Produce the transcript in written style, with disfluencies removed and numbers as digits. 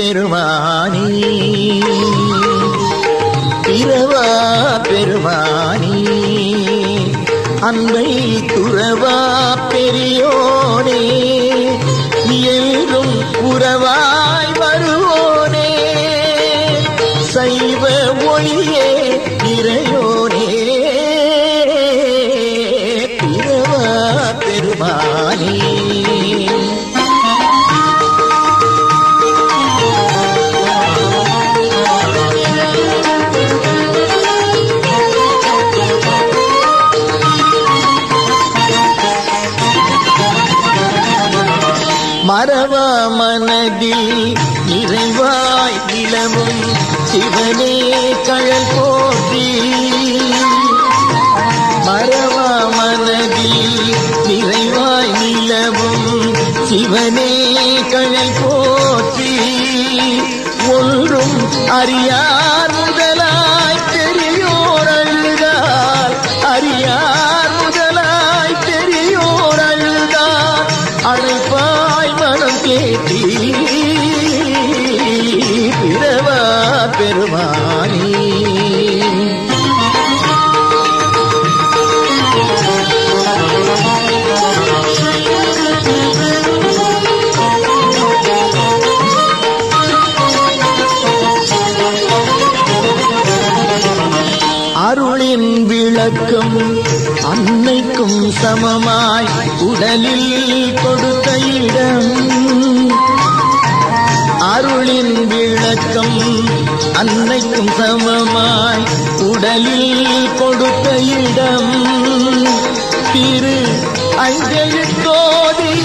பெருமானி பிறவா பெருமானி அன்பை துறவா பெரியோனே என்றும் உறவாய் வருவோனே சைவ ஒளியே இறையோனே பிறவா பெருமானி மறவா மனதில் நிறைவாய் நிலவும் சிவனே கழல் போற்றி மறவா மனதில் நிறைவாய் நிலவும் சிவனே கழல் போற்றி ஒன்றும் அறியார் முதலாய் பெரியோர் அழுதார் அறியார் முதலாய் பெரியோர் அழுதார் அழைப்பாய் மனம் கேட்டி பிறவா பெருமானி அருளின் விளக்கம் அன்னைக்கும் சமமாய் உடலில் கொடுத்த இடம் அருளின் விளக்கம் அன்னைக்கும் சமமாய் உடலில் கொடுத்த இடம் திரு அஞ்சலித்தோதி